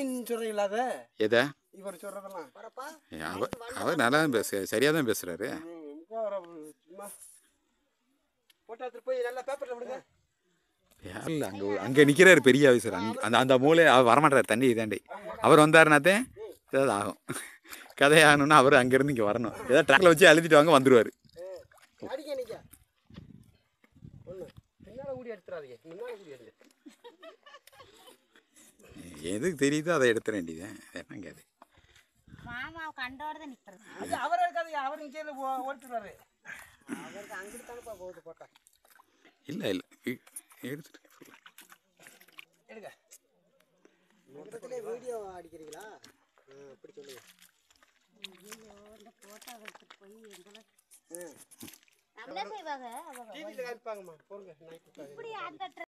சொல்றீங்களா அதை எதை இவர் சொல்றதெல்லாம் அவர் நல்லா தான் சரியாக தான் பேசுகிறாரு. போய் நல்லா பேப்பர்ல விடுங்க. இல்லை அங்கே நிற்கிறாரு பெரிய ஆஃபீஸர். அந்த அந்த மூளை அவர் வரமாட்டார் தண்ணி இதாண்டி. அவர் வந்தாருனாத்தே ஏதாவது ஆகும். கதையாகணும்னா அவர் அங்கேருந்து இங்கே வரணும். ஏதாவது ட்ராக்கில் வச்சு அழுத்திட்டு வாங்க வந்துடுவார். எதுக்கு தெரியுதோ அதை எடுத்துட வேண்டியதான். என்னங்க அது மாமா கண்டோட தான் நிக்கிறது. அது அவர் இருக்காது, அவர் இங்கே ஓட்டுறாரு. அவருக்கு அங்கிட்டு தானப்பா போகுது போட்டா. இல்லை இல்லை எடுத்துட்டு எடுங்க. மொத்தத்திலே வீடியோ அடிக்கிறீங்களா? அப்படி சொல்லுங்க. ஐயோ இந்த போட்டோ எடுத்துட்டு போய் எங்கெல்லாம் என்ன செய்வாங்க அவங்க டிவில காமிப்பாங்கம்மா. போங்க நைட். இப்படி அந்த